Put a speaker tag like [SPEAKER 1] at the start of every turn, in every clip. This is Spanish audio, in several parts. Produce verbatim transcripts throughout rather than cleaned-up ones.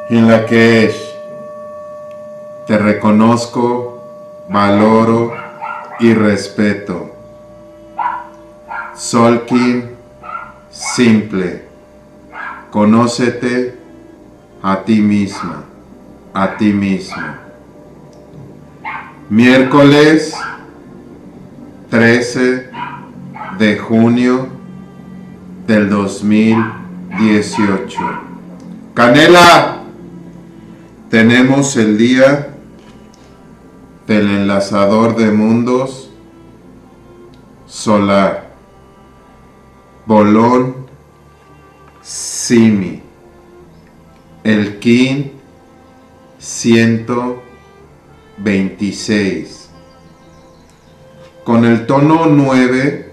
[SPEAKER 1] En la que es, te reconozco, valoro y respeto. Tzolk'in simple, conócete a ti misma, a ti mismo. Miércoles trece de junio del dos mil dieciocho. Canela, tenemos el día del enlazador de mundos solar, Bolón Simi, el Kin ciento veintiséis. Con el tono nueve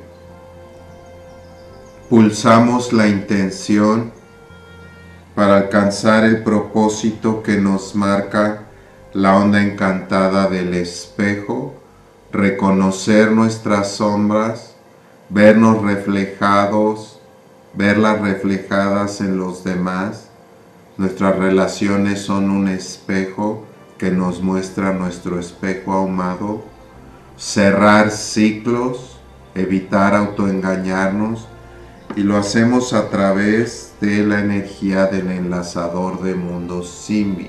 [SPEAKER 1] pulsamos la intención para alcanzar el propósito que nos marca la onda encantada del espejo, reconocer nuestras sombras, vernos reflejados, verlas reflejadas en los demás. Nuestras relaciones son un espejo que nos muestra nuestro espejo ahumado. Cerrar ciclos, evitar autoengañarnos, y lo hacemos a través de la energía del enlazador de mundos Simi,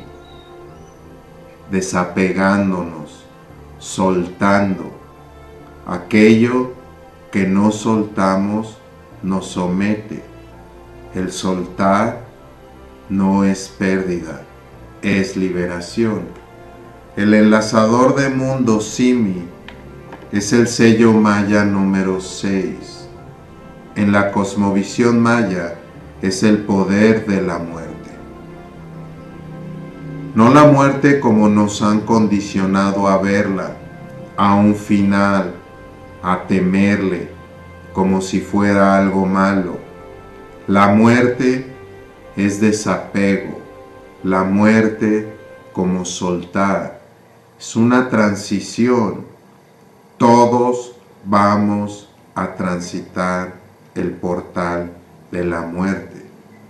[SPEAKER 1] desapegándonos, soltando. Aquello que no soltamos nos somete. El soltar no es pérdida, es liberación. El enlazador de mundos Simi es el sello maya número seis. En la cosmovisión maya es el poder de la muerte. No la muerte como nos han condicionado a verla, a un final, a temerle, como si fuera algo malo. La muerte es desapego, la muerte como soltar, es una transición. Todos vamos a transitar el portal de la muerte.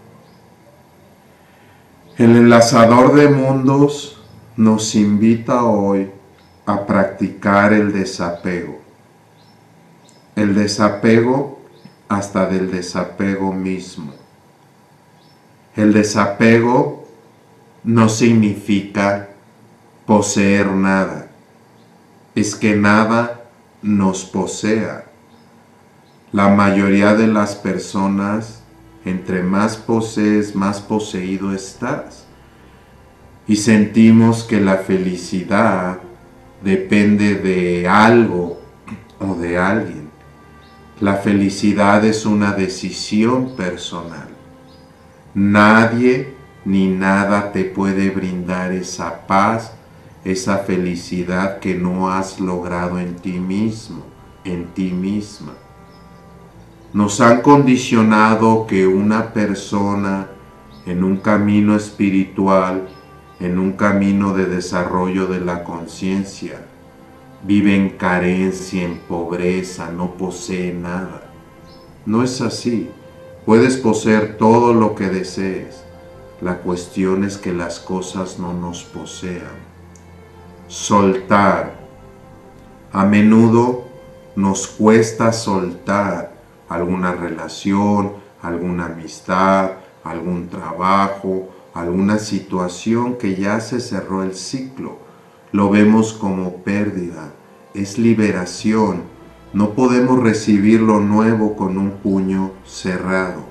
[SPEAKER 1] El enlazador de mundos nos invita hoy a practicar el desapego. El desapego hasta del desapego mismo. El desapego no significa poseer nada, es que nada nos posea. La mayoría de las personas, entre más posees, más poseído estás. Y sentimos que la felicidad depende de algo o de alguien. La felicidad es una decisión personal. Nadie ni nada te puede brindar esa paz, esa felicidad que no has logrado en ti mismo, en ti misma. Nos han condicionado que una persona en un camino espiritual, en un camino de desarrollo de la conciencia, vive en carencia, en pobreza, no posee nada. No es así. Puedes poseer todo lo que desees. La cuestión es que las cosas no nos posean. Soltar. A menudo nos cuesta soltar alguna relación, alguna amistad, algún trabajo, alguna situación que ya se cerró el ciclo. Lo vemos como pérdida, es liberación. No podemos recibir lo nuevo con un puño cerrado.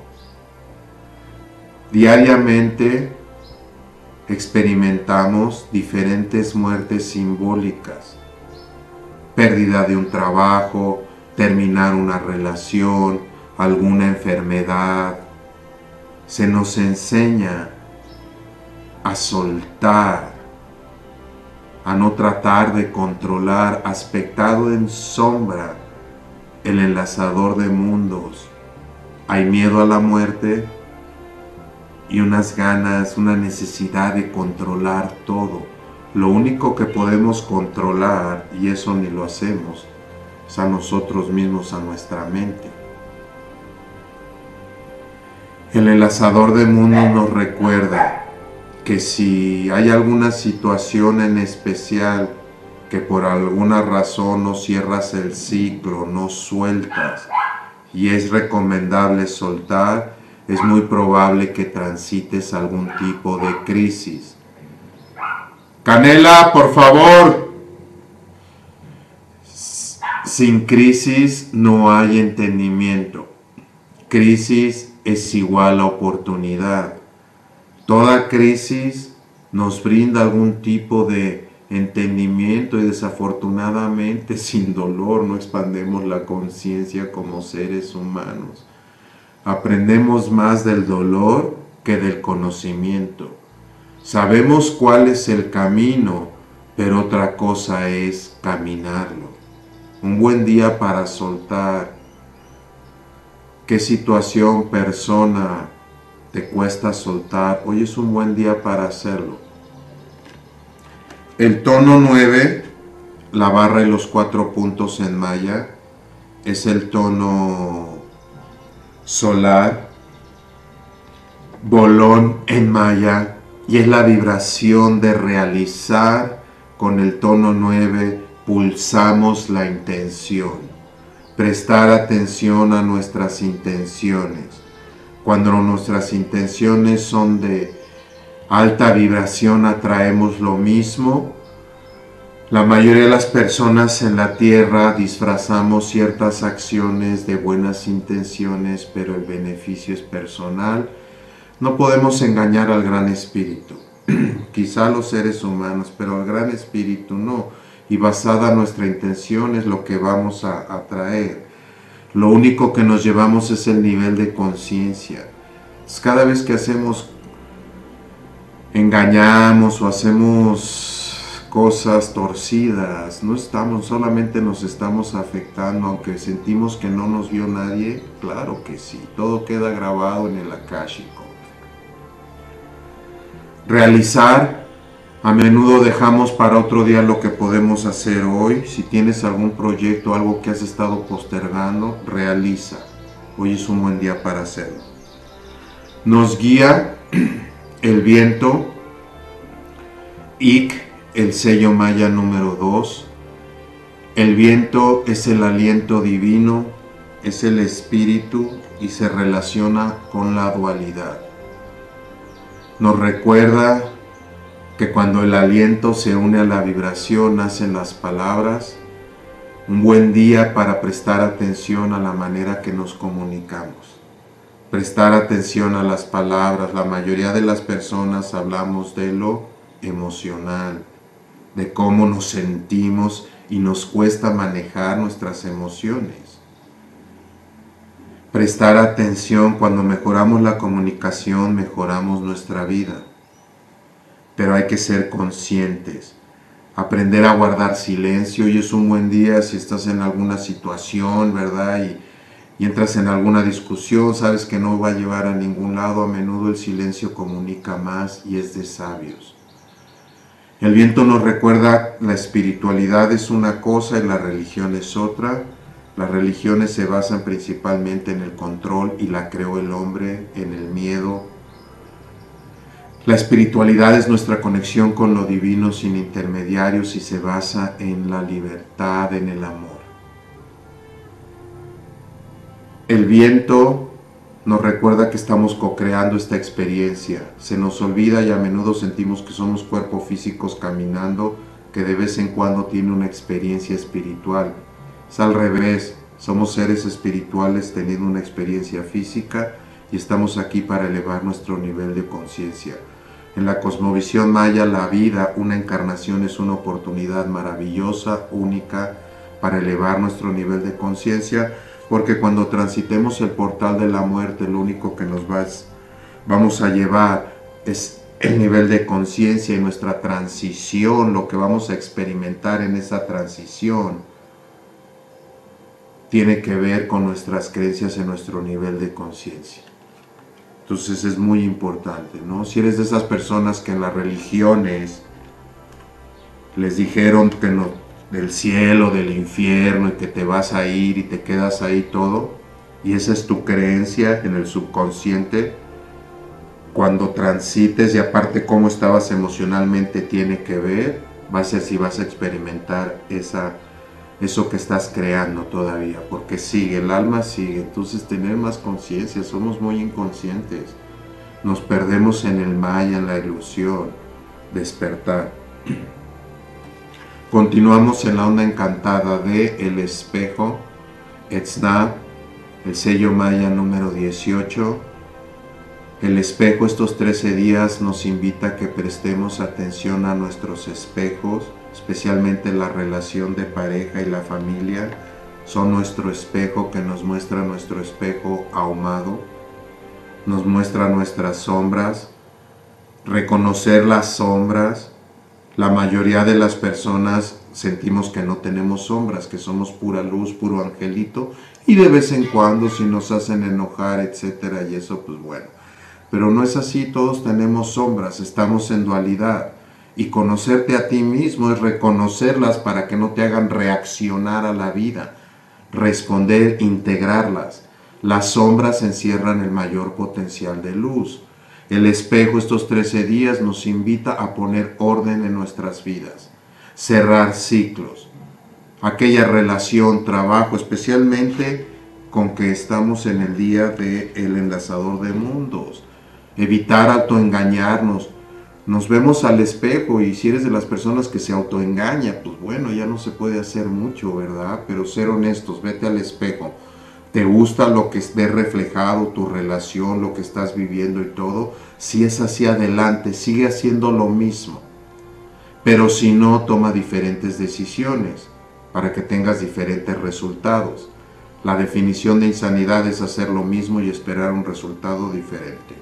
[SPEAKER 1] Diariamente experimentamos diferentes muertes simbólicas. Pérdida de un trabajo, terminar una relación, alguna enfermedad. Se nos enseña a soltar, a no tratar de controlar, aspectado en sombra, el enlazador de mundos. Hay miedo a la muerte y unas ganas, una necesidad de controlar todo. Lo único que podemos controlar, y eso ni lo hacemos, es a nosotros mismos, a nuestra mente. El enlazador de mundos nos recuerda, que si hay alguna situación en especial que por alguna razón no cierras el ciclo, no sueltas, y es recomendable soltar, es muy probable que transites algún tipo de crisis. Canela, por favor. Sin crisis no hay entendimiento. Crisis es igual a oportunidad. Toda crisis nos brinda algún tipo de entendimiento y desafortunadamente sin dolor no expandemos la conciencia como seres humanos. Aprendemos más del dolor que del conocimiento. Sabemos cuál es el camino, pero otra cosa es caminarlo. Un buen día para soltar. ¿Qué situación, persona te cuesta soltar? Hoy es un buen día para hacerlo. El tono nueve, la barra y los cuatro puntos en maya, es el tono solar, bolón en maya, y es la vibración de realizar. Con el tono nueve pulsamos la intención, prestar atención a nuestras intenciones. Cuando nuestras intenciones son de alta vibración, atraemos lo mismo. La mayoría de las personas en la tierra disfrazamos ciertas acciones de buenas intenciones, pero el beneficio es personal. No podemos engañar al gran espíritu, quizá los seres humanos, pero al gran espíritu no. Y basada en nuestra intención es lo que vamos a atraer. Lo único que nos llevamos es el nivel de conciencia. Cada vez que hacemos, engañamos o hacemos cosas torcidas, no estamos, solamente nos estamos afectando, aunque sentimos que no nos vio nadie. Claro que sí, todo queda grabado en el akáshico. Realizar, a menudo dejamos para otro día lo que podemos hacer hoy. Si tienes algún proyecto, algo que has estado postergando, realiza. Hoy es un buen día para hacerlo. Nos guía el viento, Ik, el sello maya número dos. El viento es el aliento divino, es el espíritu y se relaciona con la dualidad. Nos recuerda que cuando el aliento se une a la vibración nacen las palabras. Un buen día para prestar atención a la manera que nos comunicamos. Prestar atención a las palabras. La mayoría de las personas hablamos de lo emocional, de cómo nos sentimos y nos cuesta manejar nuestras emociones. Prestar atención, cuando mejoramos la comunicación, mejoramos nuestra vida. Pero hay que ser conscientes, aprender a guardar silencio. Y es un buen día si estás en alguna situación, ¿verdad? Y, y entras en alguna discusión, sabes que no va a llevar a ningún lado. A menudo el silencio comunica más y es de sabios. El viento nos recuerda, la espiritualidad es una cosa y la religión es otra. Las religiones se basan principalmente en el control y la creó el hombre, en el miedo. La espiritualidad es nuestra conexión con lo divino sin intermediarios y se basa en la libertad, en el amor. El viento nos recuerda que estamos co-creando esta experiencia. Se nos olvida y a menudo sentimos que somos cuerpos físicos caminando, que de vez en cuando tiene una experiencia espiritual. Es al revés, somos seres espirituales teniendo una experiencia física y estamos aquí para elevar nuestro nivel de conciencia. En la cosmovisión maya, la vida, una encarnación, es una oportunidad maravillosa, única, para elevar nuestro nivel de conciencia, porque cuando transitemos el portal de la muerte, lo único que nos va es, vamos a llevar es el nivel de conciencia, y nuestra transición, lo que vamos a experimentar en esa transición, tiene que ver con nuestras creencias en nuestro nivel de conciencia. Entonces es muy importante, ¿no? Si eres de esas personas que en las religiones les dijeron que no, del cielo, del infierno, y que te vas a ir y te quedas ahí todo, y esa es tu creencia en el subconsciente, cuando transites, y aparte cómo estabas emocionalmente tiene que ver, va a ser si vas a experimentar esa, eso que estás creando todavía, porque sigue, el alma sigue. Entonces tener más conciencia, somos muy inconscientes, nos perdemos en el maya, en la ilusión, despertar. Continuamos en la onda encantada de El Espejo, Etzna, el sello maya número dieciocho. El espejo, estos trece días nos invita a que prestemos atención a nuestros espejos, especialmente la relación de pareja y la familia. Son nuestro espejo que nos muestra nuestro espejo ahumado, nos muestra nuestras sombras. Reconocer las sombras. La mayoría de las personas sentimos que no tenemos sombras, que somos pura luz, puro angelito, y de vez en cuando si nos hacen enojar, etcétera, y eso pues bueno. Pero no es así, todos tenemos sombras, estamos en dualidad. Y conocerte a ti mismo es reconocerlas para que no te hagan reaccionar a la vida, responder, integrarlas. Las sombras encierran el mayor potencial de luz. El espejo estos trece días nos invita a poner orden en nuestras vidas, cerrar ciclos, aquella relación, trabajo, especialmente con que estamos en el día del enlazador de mundos, evitar autoengañarnos. Nos vemos al espejo y si eres de las personas que se autoengaña, pues bueno, ya no se puede hacer mucho, ¿verdad? Pero ser honestos, vete al espejo. ¿Te gusta lo que ve reflejado, tu relación, lo que estás viviendo y todo? Si es así, adelante, sigue haciendo lo mismo. Pero si no, toma diferentes decisiones para que tengas diferentes resultados. La definición de insanidad es hacer lo mismo y esperar un resultado diferente.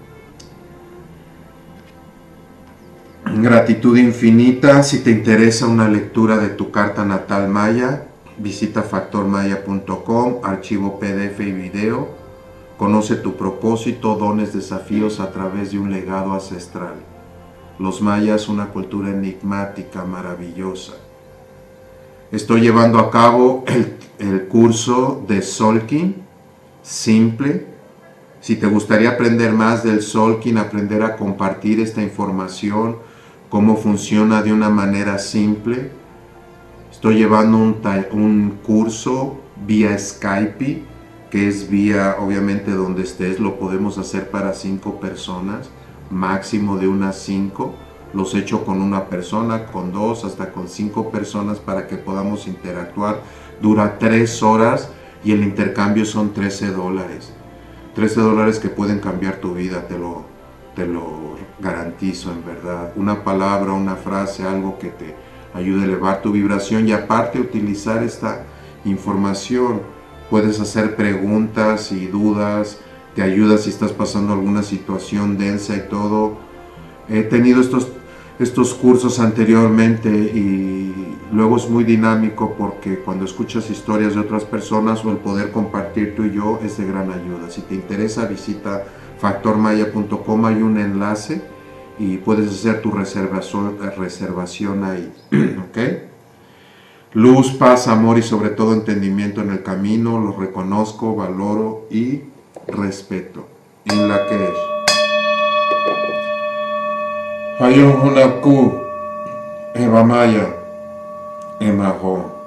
[SPEAKER 1] Gratitud infinita. Si te interesa una lectura de tu carta natal maya, visita factor maya punto com, archivo P D F y video. Conoce tu propósito, dones, desafíos a través de un legado ancestral. Los mayas, una cultura enigmática, maravillosa. Estoy llevando a cabo el, el curso de Solkin, simple. Si te gustaría aprender más del Solkin, aprender a compartir esta información, cómo funciona de una manera simple, estoy llevando un, un curso vía Skype, que es vía, obviamente donde estés, lo podemos hacer para cinco personas, máximo de unas cinco. Los he hecho con una persona, con dos, hasta con cinco personas para que podamos interactuar. Dura tres horas y el intercambio son trece dólares. trece dólares que pueden cambiar tu vida, te lo, te lo garantizo en verdad. Una palabra, una frase, algo que te ayude a elevar tu vibración y aparte utilizar esta información. Puedes hacer preguntas y dudas, te ayuda si estás pasando alguna situación densa y todo. He tenido estos, estos cursos anteriormente y luego es muy dinámico porque cuando escuchas historias de otras personas o el poder compartir tú y yo es de gran ayuda. Si te interesa, visita factor maya punto com, hay un enlace y puedes hacer tu reservación, reservación ahí. ¿Ok? Luz, paz, amor y sobre todo entendimiento en el camino, los reconozco, valoro y respeto. En la que es. Hayun Hunapku, Eva Maya, Emajo.